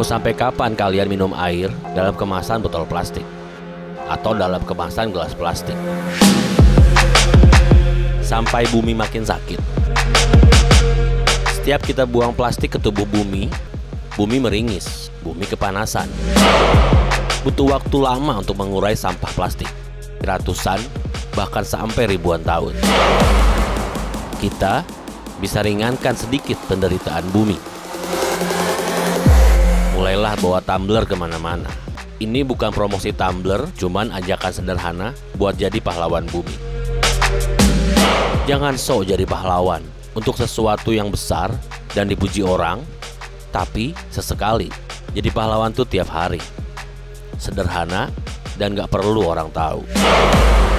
Mau sampai kapan kalian minum air dalam kemasan botol plastik? Atau dalam kemasan gelas plastik? Sampai bumi makin sakit. Setiap kita buang plastik ke tubuh bumi, bumi meringis, bumi kepanasan. Butuh waktu lama untuk mengurai sampah plastik. Ratusan, bahkan sampai ribuan tahun. Kita bisa ringankan sedikit penderitaan bumi. Mulailah bawa tumbler kemana-mana. Ini bukan promosi tumbler, cuman ajakan sederhana buat jadi pahlawan bumi. Jangan sok jadi pahlawan untuk sesuatu yang besar dan dipuji orang, tapi sesekali jadi pahlawan tuh tiap hari. Sederhana dan gak perlu orang tahu.